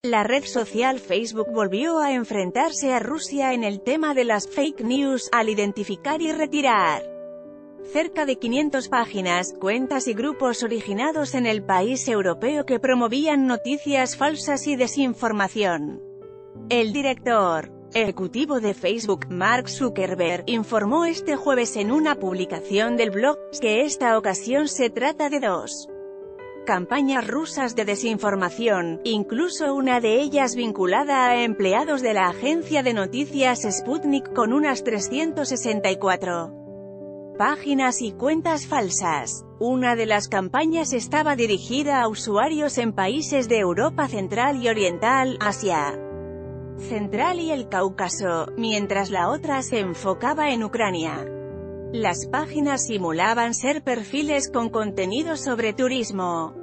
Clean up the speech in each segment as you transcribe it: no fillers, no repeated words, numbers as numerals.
La red social Facebook volvió a enfrentarse a Rusia en el tema de las fake news, al identificar y retirar cerca de 500 páginas, cuentas y grupos originados en el país europeo que promovían noticias falsas y desinformación. El director ejecutivo de Facebook, Mark Zuckerberg, informó este jueves en una publicación del blog, que esta ocasión se trata de dos campañas rusas de desinformación, incluso una de ellas vinculada a empleados de la agencia de noticias Sputnik con unas 364 páginas y cuentas falsas. Una de las campañas estaba dirigida a usuarios en países de Europa Central y Oriental, Asia Central y el Cáucaso, mientras la otra se enfocaba en Ucrania. Las páginas simulaban ser perfiles con contenido sobre turismo,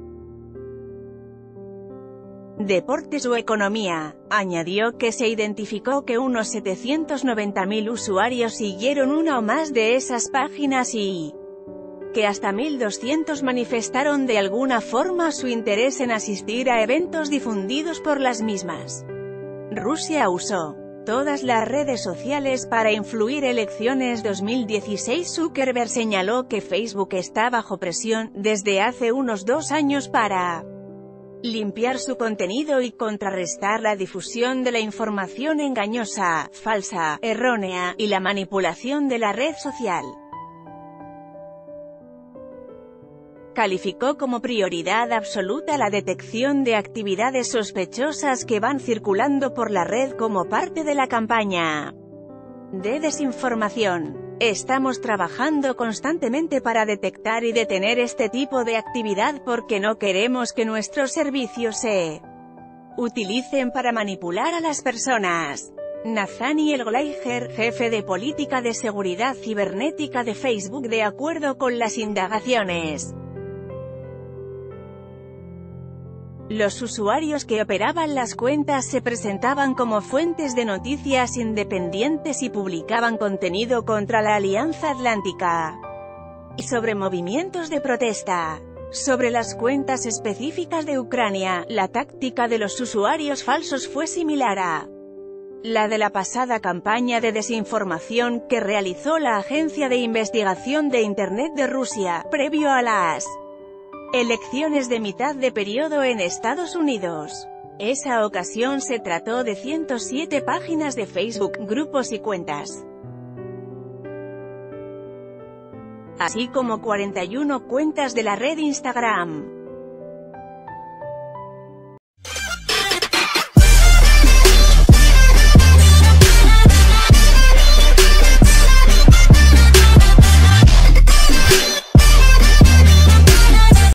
deportes o economía. Añadió que se identificó que unos 790.000 usuarios siguieron una o más de esas páginas y que hasta 1.200 manifestaron de alguna forma su interés en asistir a eventos difundidos por las mismas. Rusia usó todas las redes sociales para influir elecciones 2016. Zuckerberg señaló que Facebook está bajo presión, desde hace unos 2 años para limpiar su contenido y contrarrestar la difusión de la información engañosa, falsa, errónea, y la manipulación de la red social. Calificó como prioridad absoluta la detección de actividades sospechosas que van circulando por la red como parte de la campaña de desinformación. Estamos trabajando constantemente para detectar y detener este tipo de actividad porque no queremos que nuestros servicios se utilicen para manipular a las personas. Nathaniel Gleicher, jefe de política de seguridad cibernética de Facebook, de acuerdo con las indagaciones, los usuarios que operaban las cuentas se presentaban como fuentes de noticias independientes y publicaban contenido contra la Alianza Atlántica y sobre movimientos de protesta. Sobre las cuentas específicas de Ucrania, la táctica de los usuarios falsos fue similar a la de la pasada campaña de desinformación que realizó la Agencia de Investigación de Internet de Rusia, previo a las elecciones de mitad de periodo en Estados Unidos. Esa ocasión se trató de 107 páginas de Facebook, grupos y cuentas, así como 41 cuentas de la red Instagram.